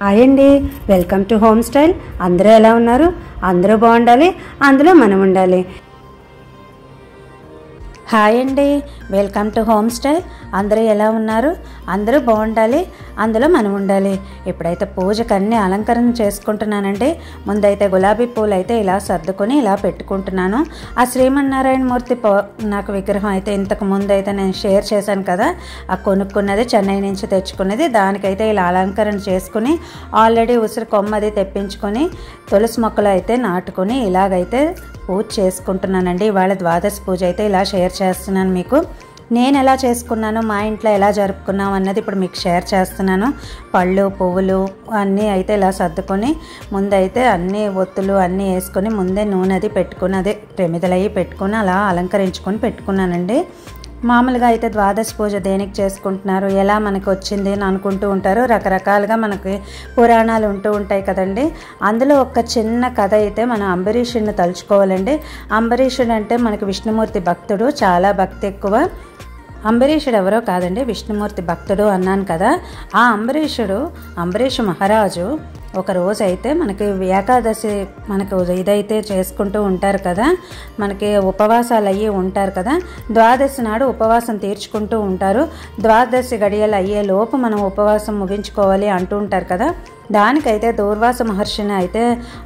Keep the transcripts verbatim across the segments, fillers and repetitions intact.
Hi అండి, welcome to home style. అందరూ ఎలా ఉన్నారు? అందరూ బాగుండాలి, అందులో మనం ఉండాలి. హాయ్ అండి, వెల్కమ్ టు హోమ్ స్టైల్. అందరూ ఎలా ఉన్నారు? అందరూ బాగుండాలి, అందులో మనం ఉండాలి. ఇప్పుడైతే పూజకు అన్ని అలంకరణ చేసుకుంటున్నానండి. ముందైతే గులాబీ పూలు అయితే ఇలా సర్దుకొని ఇలా పెట్టుకుంటున్నాను. ఆ శ్రీమన్నారాయణ మూర్తి నాకు విగ్రహం అయితే ఇంతకు ముందు అయితే నేను షేర్ చేశాను కదా, ఆ కొనుక్కున్నది చెన్నై నుంచి తెచ్చుకున్నది. దానికైతే ఇలా అలంకరణ చేసుకుని ఆల్రెడీ ఉసిరి కొమ్మది తెప్పించుకొని తులసి మొక్కలు అయితే నాటుకొని ఇలాగైతే పూజ చేసుకుంటున్నానండి. ఇవాళ ద్వాదశి పూజ అయితే ఇలా షేర్ చేస్తున్నాను మీకు. నేను ఎలా చేసుకున్నాను, మా ఇంట్లో ఎలా జరుపుకున్నాం అన్నది ఇప్పుడు మీకు షేర్ చేస్తున్నాను. పళ్ళు పువ్వులు అన్నీ అయితే ఇలా సర్దుకొని ముందైతే అన్నీ ఒత్తులు అన్నీ వేసుకొని ముందే నూనె అది పెట్టుకుని అదే ప్రమిదలయ్యి పెట్టుకుని అలా అలంకరించుకొని పెట్టుకున్నానండి. మామూలుగా అయితే ద్వాదశి పూజ దేనికి చేసుకుంటున్నారు, ఎలా మనకు వచ్చింది అని అనుకుంటూ ఉంటారు. రకరకాలుగా మనకి పురాణాలు ఉంటూ ఉంటాయి కదండి. అందులో ఒక చిన్న కథ అయితే మనం అంబరీషుడిని తలుచుకోవాలండి. అంబరీషుడు అంటే మనకి విష్ణుమూర్తి భక్తుడు, చాలా భక్తి ఎక్కువ. అంబరీషుడు ఎవరో కాదండి, విష్ణుమూర్తి భక్తుడు అన్నాను కదా. ఆ అంబరీషుడు అంబరీషు మహారాజు ఒక రోజు అయితే మనకి ఏకాదశి మనకు ఇదైతే చేసుకుంటూ ఉంటారు కదా, మనకి ఉపవాసాలు అయ్యి ఉంటారు కదా. ద్వాదశి నాడు ఉపవాసం తీర్చుకుంటూ ఉంటారు. ద్వాదశి గడియలు అయ్యే లోపు మనం ఉపవాసం ముగించుకోవాలి అంటూ ఉంటారు కదా. దానికైతే దూర్వాస మహర్షిని అయితే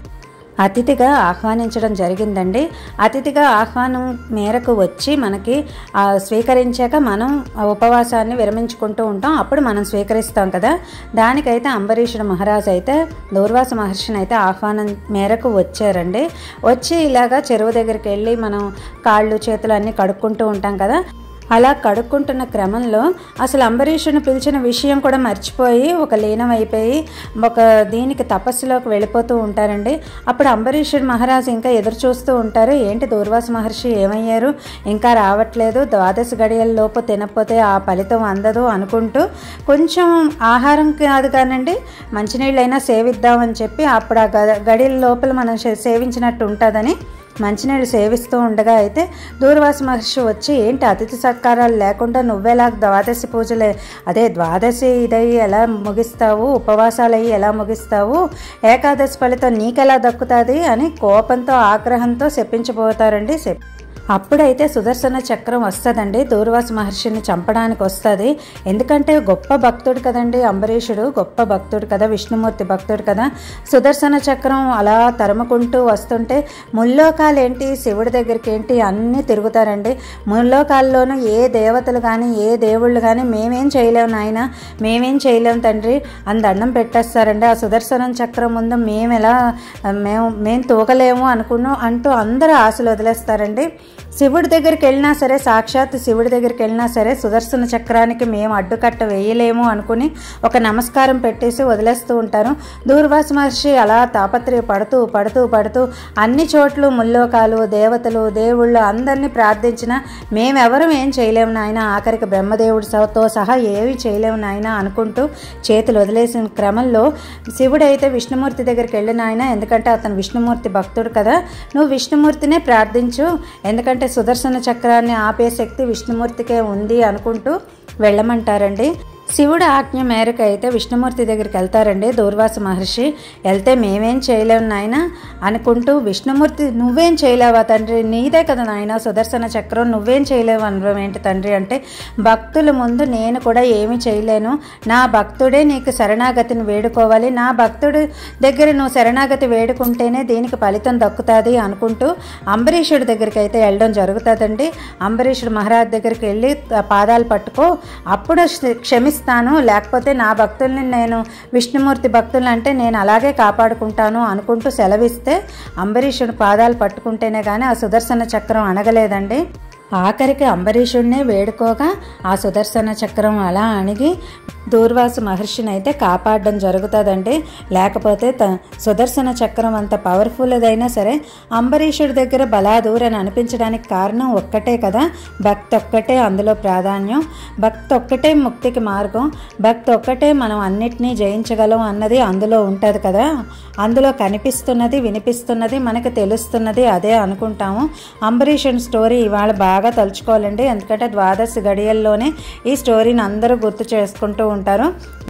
అతిథిగా ఆహ్వానించడం జరిగిందండి. అతిథిగా ఆహ్వానం మేరకు వచ్చి మనకి స్వీకరించాక మనం ఉపవాసాన్ని విరమించుకుంటూ ఉంటాం, అప్పుడు మనం స్వీకరిస్తాం కదా. దానికైతే అంబరీషుడు మహారాజు అయితే దూర్వాస మహర్షిని అయితే ఆహ్వానం మేరకు వచ్చారండి. వచ్చి ఇలాగా చెరువు దగ్గరికి వెళ్ళి మనం కాళ్ళు చేతులు అన్నీ కడుక్కుంటూ ఉంటాం కదా. అలా కడుక్కుంటున్న క్రమంలో అసలు అంబరీషుని పిలిచిన విషయం కూడా మర్చిపోయి ఒక లీనం అయిపోయి ఒక దీనికి తపస్సులోకి వెళ్ళిపోతూ ఉంటారండి. అప్పుడు అంబరీషుడు మహారాజు ఇంకా ఎదురు చూస్తూ ఉంటారు. ఏంటి దూర్వాస మహర్షి ఏమయ్యారు, ఇంకా రావట్లేదు, ద్వాదశి గడియల లోపు తినకపోతే ఆ ఫలితం అందదు అనుకుంటూ కొంచెం ఆహారం కాదు కానండి మంచినీళ్ళైనా సేవిద్దామని చెప్పి అప్పుడు ఆ గడియల లోపల మనం సేవించినట్టు ఉంటుందని మంచినీళ్ళు సేవిస్తూ ఉండగా అయితే దూర్వాస మహర్షి వచ్చి ఏంటి అతిథి సత్కారాలు లేకుండా నువ్వెలా ద్వాదశి పూజలే అదే ద్వాదశి ఇదయ్యి ఎలా ముగిస్తావు, ఉపవాసాలు అయ్యి ఎలా ముగిస్తావు, ఏకాదశి ఫలితం నీకెలా దక్కుతుంది అని కోపంతో ఆగ్రహంతో శపించబోతారండి. అప్పుడైతే సుదర్శన చక్రం వస్తుందండి, దూర్వాస మహర్షిని చంపడానికి వస్తుంది. ఎందుకంటే గొప్ప భక్తుడు కదండి అంబరీషుడు, గొప్ప భక్తుడు కదా, విష్ణుమూర్తి భక్తుడు కదా. సుదర్శన చక్రం అలా తరుముకుంటూ వస్తుంటే ముల్లోకాలు ఏంటి శివుడి దగ్గరికి ఏంటి అన్నీ తిరుగుతారండి. ముల్లోకాల్లోనూ ఏ దేవతలు కానీ ఏ దేవుళ్ళు కానీ మేమేం చేయలేము నాయన, మేమేం చేయలేము తండ్రి అని దండం పెట్టేస్తారండి. ఆ సుదర్శనం చక్రం ముందు మేము ఎలా మేము మేము తూగలేము అనుకున్నాం అంటూ అందరూ ఆశలు వదిలేస్తారండి. శివుడి దగ్గరికి వెళ్ళినా సరే, సాక్షాత్ శివుడి దగ్గరికి వెళ్ళినా సరే సుదర్శన చక్రానికి మేము అడ్డుకట్ట వేయలేము అనుకుని ఒక నమస్కారం పెట్టేసి వదిలేస్తూ ఉంటారు. దూర్వాస మహర్షి అలా తాపత్రయ పడుతూ పడుతూ పడుతూ అన్ని చోట్ల ముల్లోకాలు దేవతలు దేవుళ్ళు అందరినీ ప్రార్థించిన మేమెవరం ఏం చేయలేము నాయన, ఆఖరికి బ్రహ్మదేవుడితో సహా ఏవి చేయలేము నాయన అనుకుంటూ చేతులు వదిలేసిన క్రమంలో శివుడైతే విష్ణుమూర్తి దగ్గరికి వెళ్ళిన ఆయన, ఎందుకంటే అతను విష్ణుమూర్తి భక్తుడు కదా, నువ్వు విష్ణుమూర్తినే ప్రార్థించు, ఎందుకంటే సుదర్శన చక్రాన్ని ఆపే శక్తి విష్ణుమూర్తికే ఉంది అనుకుంటూ వెళ్ళమంటారండి. శివుడు ఆజ్ఞ మేరకు అయితే విష్ణుమూర్తి దగ్గరికి వెళ్తారండి దూర్వాస మహర్షి. వెళ్తే మేమేం చేయలేము నాయన అనుకుంటూ, విష్ణుమూర్తి నువ్వేం చేయలేవా తండ్రి, నీదే కదా నాయన సుదర్శన చక్రం, నువ్వేం చేయలేవు అనడం ఏంటి తండ్రి అంటే, భక్తుల ముందు నేను కూడా ఏమీ చేయలేను, నా భక్తుడే నీకు శరణాగతిని వేడుకోవాలి, నా భక్తుడి దగ్గర నువ్వు శరణాగతి వేడుకుంటేనే దీనికి ఫలితం దక్కుతుంది అనుకుంటూ అంబరీషుడి దగ్గరికి అయితే వెళ్ళడం జరుగుతుందండి. అంబరీషుడు మహారాజ్ దగ్గరికి వెళ్ళి పాదాలు పట్టుకో, అప్పుడు క్షమి స్తాను, లేకపోతే నా భక్తుల్ని నేను విష్ణుమూర్తి భక్తులు అంటే నేను అలాగే కాపాడుకుంటాను అనుకుంటూ సెలవిస్తే అంబరీషుడు పాదాలు పట్టుకుంటేనే కానీ ఆ సుదర్శన చక్రం అణగలేదండి. ఆఖరికి అంబరీషుడినే వేడుకోగా ఆ సుదర్శన చక్రం అలా అణిగి దూర్వాస మహర్షిని అయితే కాపాడడం జరుగుతుందండి. లేకపోతే త సుదర్శన చక్రం అంత పవర్ఫుల్ అదైనా సరే అంబరీషుడి దగ్గర బలాదూరని అనిపించడానికి కారణం ఒక్కటే కదా, భక్తి ఒక్కటే అందులో ప్రాధాన్యం, భక్తి ఒక్కటే ముక్తికి మార్గం, భక్తి ఒక్కటే మనం అన్నిటినీ జయించగలం అన్నది అందులో ఉంటుంది కదా. అందులో కనిపిస్తున్నది వినిపిస్తున్నది మనకు తెలుస్తున్నది అదే అనుకుంటాము. అంబరీషుని స్టోరీ ఇవాళ బాగా తలుచుకోవాలండి, ఎందుకంటే ద్వాదశి గడియల్లోనే ఈ స్టోరీని అందరూ గుర్తు చేసుకుంటూ ఉంటారు.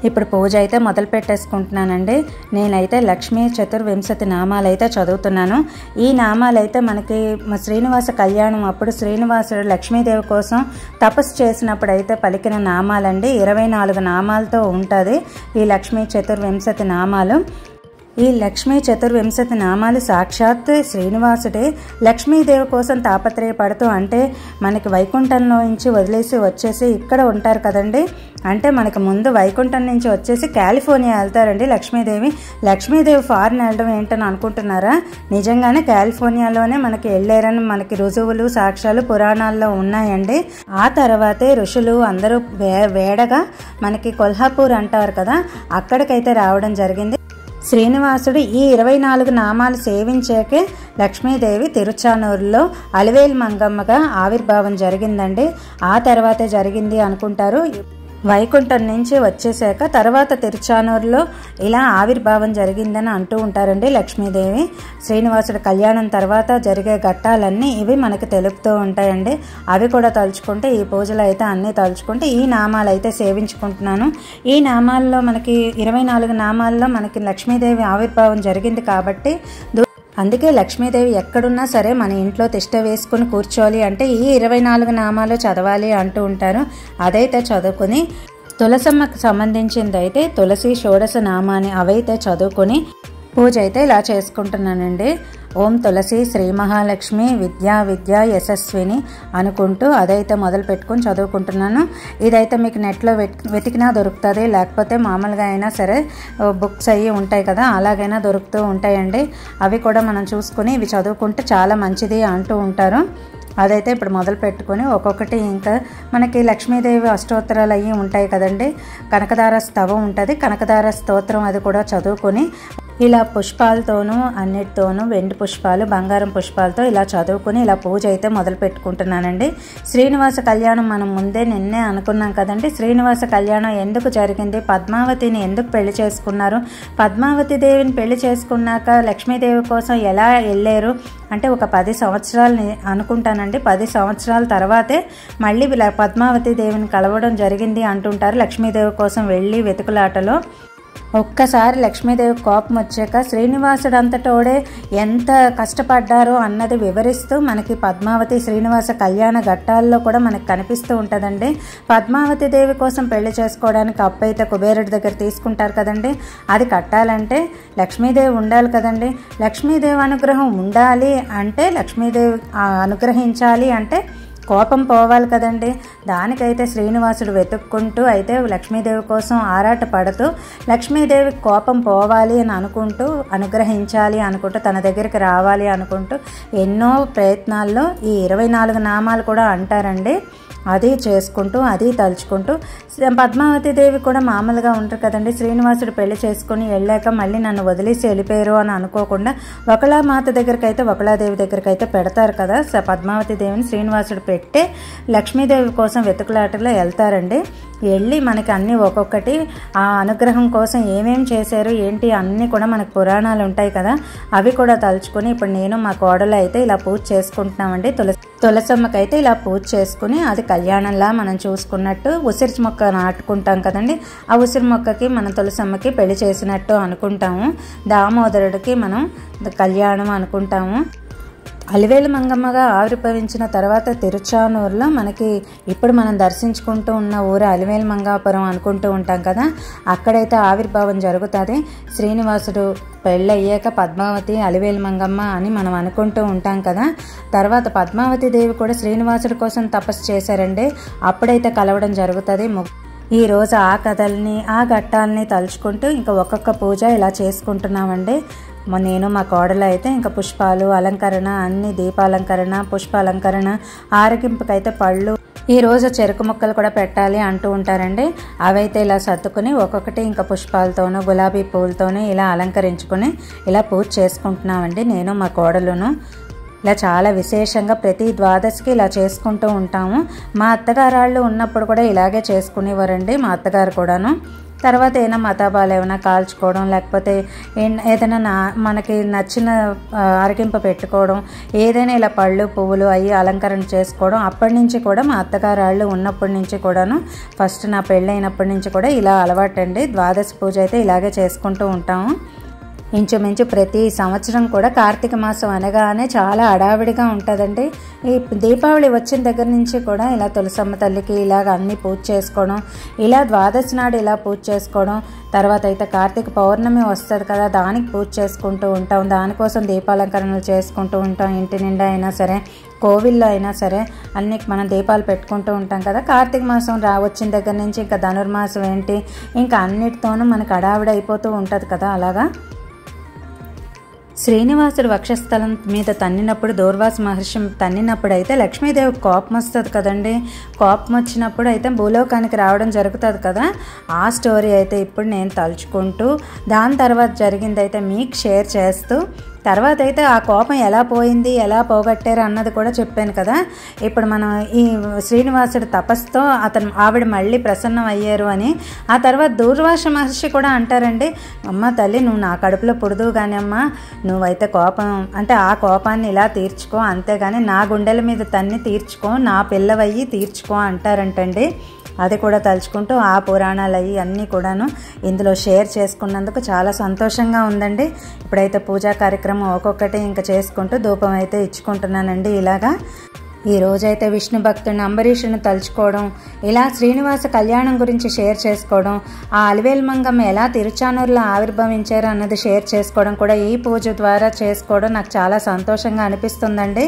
ఇప్పుడు పూజ అయితే మొదలు పెట్టేసుకుంటున్నానండి. నేనైతే లక్ష్మీ చతుర్వింశతి నామాలు అయితే చదువుతున్నాను. ఈ నామాలు అయితే మనకి శ్రీనివాస కళ్యాణం అప్పుడు శ్రీనివాసుడు లక్ష్మీదేవి కోసం తపస్సు చేసినప్పుడు అయితే పలికిన నామాలండి. ఇరవై నాలుగు నామాలతో ఉంటుంది ఈ లక్ష్మీ చతుర్వింశతి నామాలు. ఈ లక్ష్మీ చతుర్వింశతి నామాలు సాక్షాత్ శ్రీనివాసుడే లక్ష్మీదేవి కోసం తాపత్రయపడుతూ, అంటే మనకి వైకుంఠంలో నుంచి వదిలేసి వచ్చేసి ఇక్కడ ఉంటారు కదండి, అంటే మనకి ముందు వైకుంఠం నుంచి వచ్చేసి కాలిఫోర్నియా వెళ్తారండి లక్ష్మీదేవి. లక్ష్మీదేవి ఫారిన్ వెళ్ళడం ఏంటని అనుకుంటున్నారా? నిజంగానే కాలిఫోర్నియాలోనే మనకి వెళ్ళారని మనకి రుజువులు సాక్ష్యాలు పురాణాల్లో ఉన్నాయండి. ఆ తర్వాతే ఋషులు అందరూ వే వేడగా మనకి కొల్హాపూర్ అంటారు కదా, అక్కడికైతే రావడం జరిగింది. శ్రీనివాసుడు ఈ ఇరవై నాలుగు నామాలు సేవించాకే లక్ష్మీదేవి తిరుచానూరులో అలివేలు మంగమ్మగా ఆవిర్భావం జరిగిందండి. ఆ తర్వాతే జరిగింది అనుకుంటారు. వైకుంఠం నుంచి వచ్చేసాక తర్వాత తిరుచానూరులో ఇలా ఆవిర్భావం జరిగిందని అంటూ ఉంటారండి లక్ష్మీదేవి. శ్రీనివాసుడు కళ్యాణం తర్వాత జరిగే ఘట్టాలన్నీ ఇవి మనకి తెలుపుతూ ఉంటాయండి. అవి కూడా తలుచుకుంటే ఈ పూజలు అయితే అన్నీ తలుచుకుంటే ఈ నామాలు అయితే సేవించుకుంటున్నాను. ఈ నామాల్లో మనకి ఇరవై నాలుగు నామాల్లో మనకి లక్ష్మీదేవి ఆవిర్భావం జరిగింది కాబట్టి అందుకే లక్ష్మీదేవి ఎక్కడున్నా సరే మన ఇంట్లో తిష్ట వేసుకుని కూర్చోవాలి అంటే ఈ ఇరవై నాలుగు నామాలు చదవాలి అంటూ ఉంటారు. అదైతే చదువుకుని తులసమ్మకు సంబంధించింది అయితే తులసి షోడశ నామాన్ని అవైతే చదువుకొని పూజ అయితే ఇలా చేసుకుంటున్నానండి. ఓం తులసి శ్రీ మహాలక్ష్మి విద్యా విద్యా యశస్విని అనుకుంటూ అదైతే మొదలు పెట్టుకుని చదువుకుంటున్నాను. ఇదైతే మీకు నెట్లో వెతికినా దొరుకుతుంది, లేకపోతే మామూలుగా అయినా సరే బుక్స్ అయ్యి ఉంటాయి కదా, అలాగైనా దొరుకుతూ ఉంటాయండి. అవి కూడా మనం చూసుకుని ఇవి చదువుకుంటే చాలా మంచిది అంటూ ఉంటారు. అదైతే ఇప్పుడు మొదలు పెట్టుకొని ఒక్కొక్కటి ఇంకా మనకి లక్ష్మీదేవి అష్టోత్తరాలు అయ్యి ఉంటాయి కదండి, కనకదార స్తవం ఉంటుంది, కనకదార స్తోత్రం అది కూడా చదువుకొని ఇలా పుష్పాలతోనూ అన్నిటితోనూ వెండి పుష్పాలు బంగారం పుష్పాలతో ఇలా చదువుకుని ఇలా పూజ అయితే మొదలు పెట్టుకుంటున్నానండి. శ్రీనివాస కళ్యాణం మనం ముందే నిన్నే అనుకున్నాం కదండి. శ్రీనివాస కళ్యాణం ఎందుకు జరిగింది, పద్మావతిని ఎందుకు పెళ్లి చేసుకున్నారు, పద్మావతి దేవిని పెళ్లి చేసుకున్నాక లక్ష్మీదేవి కోసం ఎలా వెళ్ళారు అంటే ఒక పది సంవత్సరాలని అనుకుంటానండి. పది సంవత్సరాల తర్వాతే మళ్ళీ పద్మావతి దేవిని కలవడం జరిగింది అంటుంటారు. లక్ష్మీదేవి కోసం వెళ్ళి వెతుకులాటలో ఒక్కసారి లక్ష్మీదేవి కోపం వచ్చాక శ్రీనివాసుడు అంతటోడే ఎంత కష్టపడ్డారో అన్నది వివరిస్తూ మనకి పద్మావతి శ్రీనివాస కళ్యాణ ఘట్టాల్లో కూడా మనకు కనిపిస్తూ ఉంటుందండి. పద్మావతి దేవి కోసం పెళ్లి చేసుకోవడానికి అప్పు అయితే కుబేరుడి దగ్గర తీసుకుంటారు కదండి, అది కట్టాలంటే లక్ష్మీదేవి ఉండాలి కదండి. లక్ష్మీదేవి అనుగ్రహం ఉండాలి అంటే లక్ష్మీదేవి అనుగ్రహించాలి అంటే కోపం పోవాలి కదండి. దానికైతే శ్రీనివాసుడు వెతుక్కుంటూ అయితే లక్ష్మీదేవి కోసం ఆరాట పడుతూ లక్ష్మీదేవి కోపం పోవాలి అని అనుకుంటూ అనుగ్రహించాలి అనుకుంటూ తన దగ్గరికి రావాలి అనుకుంటూ ఎన్నో ప్రయత్నాల్లో ఈ ఇరవై నాలుగు నామాలు కూడా అంటారండి. అది చేసుకుంటూ అది తలుచుకుంటూ పద్మావతి దేవి కూడా మామూలుగా ఉంటారు కదండి. శ్రీనివాసుడు పెళ్లి చేసుకుని వెళ్ళాక మళ్ళీ నన్ను వదిలేసి వెళ్ళిపోయారు అని అనుకోకుండా ఒకళామాత దగ్గరికి అయితే ఒకళాదేవి దగ్గరికి అయితే పెడతారు కదా. పద్మావతి దేవిని శ్రీనివాసుడు పెట్టే లక్ష్మీదేవి కోసం వెతుకులాటలో వెళ్తారండి. వెళ్ళి మనకి అన్నీ ఒక్కొక్కటి ఆ అనుగ్రహం కోసం ఏమేం చేశారు ఏంటి అన్నీ కూడా మనకు పురాణాలు ఉంటాయి కదా, అవి కూడా తలుచుకుని ఇప్పుడు నేను మా కోడలు అయితే ఇలా పూజ చేసుకుంటున్నామండి. తులసి తులసమ్మకైతే ఇలా పూజ చేసుకుని అది కళ్యాణంలా మనం చూసుకున్నట్టు ఉసిరి మొక్క నాటుకుంటాం కదండి, ఆ ఉసిరి మొక్కకి మనం తులసమ్మకి పెళ్లి చేసినట్టు అనుకుంటాము. దామోదరుడికి మనం కళ్యాణం అనుకుంటాము. అలివేలు మంగమ్మగా ఆవిర్భవించిన తర్వాత తిరుచానూరులో మనకి ఇప్పుడు మనం దర్శించుకుంటూ ఉన్న ఊరు అలివేలు మంగాపురం అనుకుంటూ ఉంటాం కదా, అక్కడైతే ఆవిర్భావం జరుగుతుంది. శ్రీనివాసుడు పెళ్ళయ్యాక పద్మావతి అలివేలు మంగమ్మ అని మనం అనుకుంటూ ఉంటాం కదా. తర్వాత పద్మావతి దేవి కూడా శ్రీనివాసుడి కోసం తపస్సు చేశారండి, అప్పుడైతే కలవడం జరుగుతుంది. ఈ రోజు ఆ కథల్ని ఆ ఘట్టాలని తలుచుకుంటూ ఇంకా ఒక్కొక్క పూజ ఇలా చేసుకుంటున్నామండి. నేను మా కోడలు అయితే ఇంకా పుష్పాలు అలంకరణ అన్ని దీపాలంకరణ పుష్పాలంకరణ ఆరగింపుకైతే పళ్ళు ఈరోజు చెరుకు ముక్కలు కూడా పెట్టాలి అంటూ ఉంటారండి. అవైతే ఇలా సర్దుకుని ఒక్కొక్కటి ఇంకా పుష్పాలతోనూ గులాబీ పూలతోనూ ఇలా అలంకరించుకుని ఇలా పూజ చేసుకుంటున్నామండి నేను మా కోడలును. ఇలా చాలా విశేషంగా ప్రతి ద్వాదశికి ఇలా చేసుకుంటూ ఉంటాము. మా అత్తగారు వాళ్ళు ఉన్నప్పుడు కూడా ఇలాగే చేసుకునేవారండి మా అత్తగారు కూడాను. తర్వాత ఏమైనా మతాబాలు ఏమైనా కాల్చుకోవడం, లేకపోతే ఏదైనా నా మనకి నచ్చిన అరగింప పెట్టుకోవడం, ఏదైనా ఇలా పళ్ళు పువ్వులు అవి అలంకరణ చేసుకోవడం. అప్పటి నుంచి కూడా మా అత్తగారు వాళ్ళు ఉన్నప్పటి నుంచి కూడాను, ఫస్ట్ నా పెళ్ళైనప్పటి నుంచి కూడా ఇలా అలవాటండి. ద్వాదశి పూజ అయితే ఇలాగే చేసుకుంటూ ఉంటాము. ఇంచుమించు ప్రతి సంవత్సరం కూడా కార్తీక మాసం అనగానే చాలా హడావిడిగా ఉంటుందండి. ఈ దీపావళి వచ్చిన దగ్గర నుంచి కూడా ఇలా తులసమ్మ తల్లికి ఇలాగ అన్ని పూజ చేసుకోవడం, ఇలా ద్వాదశి నాడు ఇలా పూజ చేసుకోవడం, తర్వాత అయితే కార్తీక పౌర్ణమి వస్తుంది కదా, దానికి పూజ చేసుకుంటూ ఉంటాం. దానికోసం దీపాలంకరణలు చేసుకుంటూ ఉంటాం. ఇంటి నిండా అయినా సరే, కోవిల్లో అయినా సరే అన్ని మనం దీపాలు పెట్టుకుంటూ ఉంటాం కదా. కార్తీక మాసం రా వచ్చిన దగ్గర నుంచి ఇంకా ధనుర్మాసం ఏంటి, ఇంకా అన్నిటితోనూ మనకు హడావిడి అయిపోతూ ఉంటుంది కదా. అలాగా శ్రీనివాసుడు వక్షస్థలం మీద తన్నినప్పుడు, దూర్వాస మహర్షి తన్నినప్పుడు అయితే లక్ష్మీదేవి కోపం వస్తుంది కదండి. కోపం వచ్చినప్పుడు అయితే భూలోకానికి రావడం జరుగుతుంది కదా. ఆ స్టోరీ అయితే ఇప్పుడు నేను తలుచుకుంటూ, దాని తర్వాత జరిగిందైతే మీకు షేర్ చేస్తూ, తర్వాత అయితే ఆ కోపం ఎలా పోయింది, ఎలా పోగొట్టారు అన్నది కూడా చెప్పాను కదా. ఇప్పుడు మనం ఈ శ్రీనివాసుడు తపస్సుతో అతను ఆవిడ మళ్ళీ ప్రసన్నం అయ్యారు అని. ఆ తర్వాత దూర్వాస మహర్షి కూడా అంటారండి, అమ్మ తల్లి నువ్వు నా కడుపులో పుడుదువు కానీ అమ్మ, నువ్వైతే కోపం అంటే ఆ కోపాన్ని ఇలా తీర్చుకో, అంతేగాని నా గుండెల మీద తన్ని తీర్చుకో, నా పిల్లవయ్యి తీర్చుకో అంటారంటండి. అది కూడా తలుచుకుంటూ ఆ పురాణాలు అవి అన్నీ కూడాను ఇందులో షేర్ చేసుకున్నందుకు చాలా సంతోషంగా ఉందండి. ఇప్పుడైతే పూజా కార్యక్రమం ఒక్కొక్కటి ఇంకా చేసుకుంటూ ధూపం అయితే ఇచ్చుకుంటున్నానండి. ఇలాగా ఈ రోజైతే విష్ణు భక్తుడిని అంబరీషుని తలుచుకోవడం, ఇలా శ్రీనివాస కళ్యాణం గురించి షేర్ చేసుకోవడం, ఆ అలివేలు మంగమ్మ ఎలా తిరుచానూరులో ఆవిర్భవించారు అన్నది షేర్ చేసుకోవడం కూడా ఈ పూజ ద్వారా చేసుకోవడం నాకు చాలా సంతోషంగా అనిపిస్తుందండి.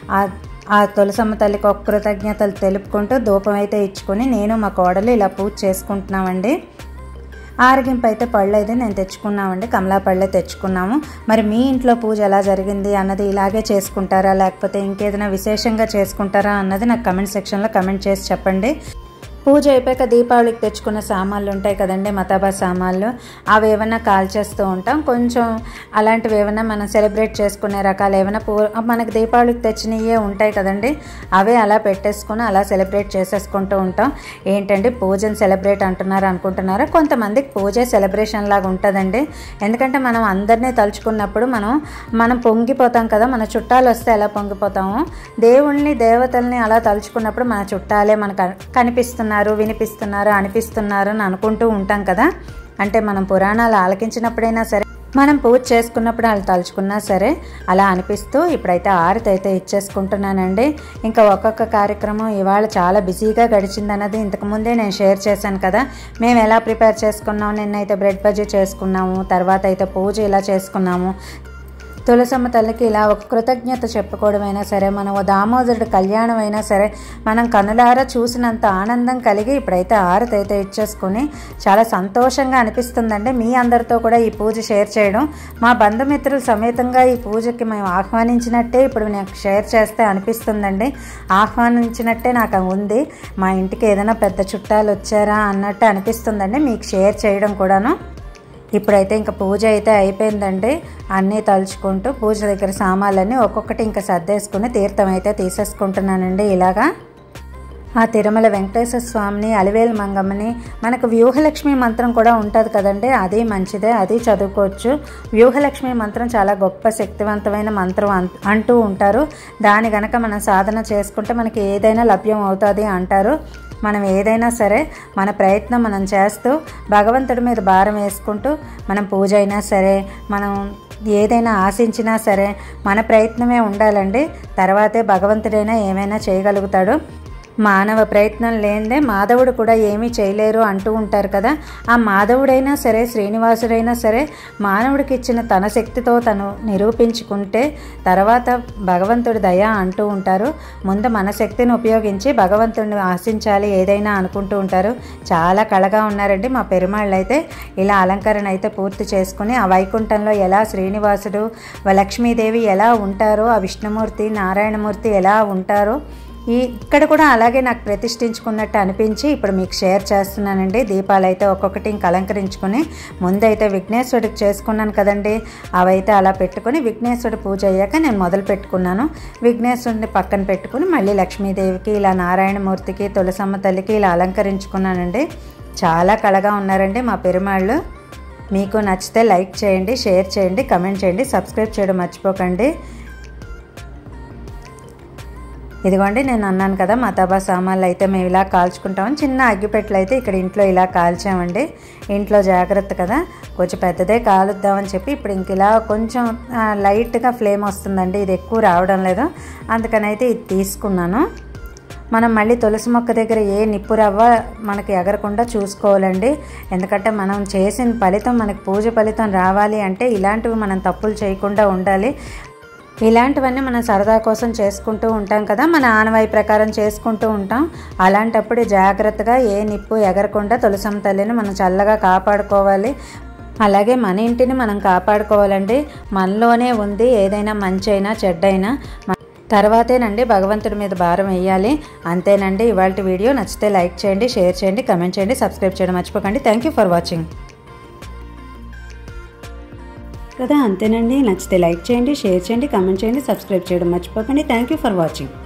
ఆ తులసమ్మ తల్లికి ఒక కృతజ్ఞతలు తెలుపుకుంటూ ధూపం అయితే ఇచ్చుకొని నేను మా కోడలు ఇలా పూజ చేసుకుంటున్నామండి. ఆరగింపు అయితే పళ్ళు అయితే నేను తెచ్చుకున్నామండి, కమలా పళ్ళే తెచ్చుకున్నాము. మరి మీ ఇంట్లో పూజ ఎలా జరిగింది అన్నది ఇలాగే చేసుకుంటారా, లేకపోతే ఇంకేదైనా విశేషంగా చేసుకుంటారా అన్నది నాకు కమెంట్ సెక్షన్లో కమెంట్ చేసి చెప్పండి. పూజ అయిపోయాక దీపావళికి తెచ్చుకున్న సామాన్లు ఉంటాయి కదండి, మతాబా సామాన్లు, అవి ఏమన్నా కాల్ చేస్తూ ఉంటాం. కొంచెం అలాంటివి ఏమైనా మనం సెలబ్రేట్ చేసుకునే రకాలు ఏమైనా పూ మనకి దీపావళికి తెచ్చినవే ఉంటాయి కదండి, అవే అలా పెట్టేసుకొని అలా సెలబ్రేట్ చేసేసుకుంటూ ఉంటాం. ఏంటంటే పూజను సెలబ్రేట్ అంటున్నారు అనుకుంటున్నారా? కొంతమందికి పూజ సెలబ్రేషన్ లాగా ఉంటుందండి. ఎందుకంటే మనం అందరినీ తలుచుకున్నప్పుడు మనం మనం పొంగిపోతాం కదా. మన చుట్టాలు వస్తే ఎలా పొంగిపోతామో, దేవుళ్ళని దేవతల్ని అలా తలుచుకున్నప్పుడు మన చుట్టాలే మనకు కనిపిస్తున్నారు, వినిపిస్తున్నారు, అనిపిస్తున్నారు అని అనుకుంటూ ఉంటాం కదా. అంటే మనం పురాణాలు ఆలకించినప్పుడైనా సరే, మనం పూజ చేసుకున్నప్పుడు వాళ్ళు తలుచుకున్నా సరే అలా అనిపిస్తూ ఇప్పుడైతే ఆరతి అయితే ఇచ్చేసుకుంటున్నానండి. ఇంకా ఒక్కొక్క కార్యక్రమం ఇవాళ చాలా బిజీగా గడిచిందన్నది ఇంతకుముందే నేను షేర్ చేశాను కదా. మేము ఎలా ప్రిపేర్ చేసుకున్నాము, నిన్నైతే బ్రెడ్ బజ్జీ చేసుకున్నాము, తర్వాత అయితే పూజ ఇలా చేసుకున్నాము. తులసమ్మ తల్లికి ఇలా ఒక కృతజ్ఞత చెప్పుకోవడమైనా సరే, మనం దామోదరుడు కళ్యాణం అయినా సరే మనం కనులారా చూసినంత ఆనందం కలిగి ఇప్పుడైతే ఆరతి అయితే ఇచ్చేసుకుని చాలా సంతోషంగా అనిపిస్తుందండి. మీ అందరితో కూడా ఈ పూజ షేర్ చేయడం, మా బంధుమిత్రులు సమేతంగా ఈ పూజకి మేము ఆహ్వానించినట్టే ఇప్పుడు నాకు షేర్ చేస్తే అనిపిస్తుందండి. ఆహ్వానించినట్టే నాకు ఉంది. మా ఇంటికి ఏదైనా పెద్ద చుట్టాలు వచ్చారా అన్నట్టు అనిపిస్తుందండి మీకు షేర్ చేయడం కూడాను. ఇప్పుడైతే ఇంకా పూజ అయితే అయిపోయిందండి. అన్నీ తలుచుకుంటూ పూజ దగ్గర సామాన్లన్నీ ఒక్కొక్కటి ఇంకా సర్దేసుకుని తీర్థం అయితే తీసేసుకుంటున్నానండి. ఇలాగా ఆ తిరుమల వెంకటేశ్వర స్వామిని, అలివేలు మంగమ్మని, మనకు వ్యూహలక్ష్మి మంత్రం కూడా ఉంటుంది కదండి, అది మంచిదే, అది చదువుకోవచ్చు. వ్యూహలక్ష్మి మంత్రం చాలా గొప్ప శక్తివంతమైన మంత్రం అంటూ ఉంటారు. దాని గనక మనం సాధన చేసుకుంటే మనకి ఏదైనా లభ్యం అవుతుంది అంటారు. మనం ఏదైనా సరే మన ప్రయత్నం మనం చేస్తూ భగవంతుడి మీద భారం వేసుకుంటూ మనం పూజ అయినా సరే, మనం ఏదైనా ఆశించినా సరే మన ప్రయత్నమే ఉండాలండి. తర్వాతే భగవంతుడైనా ఏమైనా చేయగలుగుతాడు. మానవ ప్రయత్నం లేనిదే మాధవుడు కూడా ఏమీ చేయలేరు అంటూ ఉంటారు కదా. ఆ మాధవుడైనా సరే, శ్రీనివాసుడైనా సరే మానవుడికి ఇచ్చిన తన శక్తితో తను నిరూపించుకుంటే తర్వాత భగవంతుడి దయ అంటూ ఉంటారు. ముందు మన శక్తిని ఉపయోగించి భగవంతుడిని ఆశించాలి ఏదైనా అనుకుంటూ ఉంటారు. చాలా కళగా ఉన్నారండి మా పెరుమాళ్ళు అయితే. ఇలా అలంకరణ అయితే పూర్తి చేసుకుని ఆ వైకుంఠంలో ఎలా శ్రీనివాసుడు, లక్ష్మీదేవి ఎలా ఉంటారో, ఆ విష్ణుమూర్తి, నారాయణమూర్తి ఎలా ఉంటారో ఈ ఇక్కడ కూడా అలాగే నాకు ప్రతిష్ఠించుకున్నట్టు అనిపించి ఇప్పుడు మీకు షేర్ చేస్తున్నానండి. దీపాలు అయితే ఒక్కొక్కటి ఇంక అలంకరించుకొని ముందైతే విఘ్నేశ్వరుడికి చేసుకున్నాను కదండి, అవైతే అలా పెట్టుకొని విఘ్నేశ్వరుడు పూజ అయ్యాక నేను మొదలు పెట్టుకున్నాను. విఘ్నేశ్వరుడిని పక్కన పెట్టుకుని మళ్ళీ లక్ష్మీదేవికి, ఇలా నారాయణమూర్తికి, తులసమ్మ తల్లికి ఇలా అలంకరించుకున్నానండి. చాలా కళగా ఉన్నారండి మా పెరుమాళ్ళు. మీకు నచ్చితే లైక్ చేయండి, షేర్ చేయండి, కమెంట్ చేయండి, సబ్స్క్రైబ్ చేయడం మర్చిపోకండి. ఇదిగోండి నేను అన్నాను కదా మతాబా సామాన్లు అయితే మేము ఇలా కాల్చుకుంటామని. చిన్న అగ్గిపెట్టెలు అయితే ఇక్కడ ఇంట్లో ఇలా కాల్చామండి. ఇంట్లో జాగ్రత్త కదా, కొంచెం పెద్దదే కాలుద్దామని చెప్పి ఇప్పుడు ఇంక ఇలా కొంచెం లైట్గా ఫ్లేమ్ వస్తుందండి, ఇది ఎక్కువ రావడం లేదు, అందుకని అయితే ఇది తీసుకున్నాను. మనం మళ్ళీ తులసి మొక్క దగ్గర ఏ నిప్పు రవ్వ మనకి ఎగరకుండా చూసుకోవాలండి. ఎందుకంటే మనం చేసిన ఫలితం మనకి పూజ ఫలితం రావాలి అంటే ఇలాంటివి మనం తప్పులు చేయకుండా ఉండాలి. ఇలాంటివన్నీ మనం సరదా కోసం చేసుకుంటూ ఉంటాం కదా, మన ఆనవాయి ప్రకారం చేసుకుంటూ ఉంటాం. అలాంటప్పుడు జాగ్రత్తగా ఏ నిప్పు ఎగరకుండా తులసమ్మ తల్లిని మనం చల్లగా కాపాడుకోవాలి. అలాగే మన ఇంటిని మనం కాపాడుకోవాలండి. మనలోనే ఉంది ఏదైనా మంచి అయినా చెడ్డైనా, తర్వాతేనండి భగవంతుడి మీద భారం వేయాలి. అంతేనండి ఇవాళ వీడియో. నచ్చితే లైక్ చేయండి, షేర్ చేయండి, కమెంట్ చేయండి, సబ్స్క్రైబ్ చేయడం మర్చిపోకండి. Thank you for watching. కదా అంతేనండి. నచ్చితే లైక్ చేయండి, షేర్ చేయండి, కమెంట్ చేయండి, సబ్స్క్రైబ్ చేయడం మర్చిపోకండి. Thank you for watching.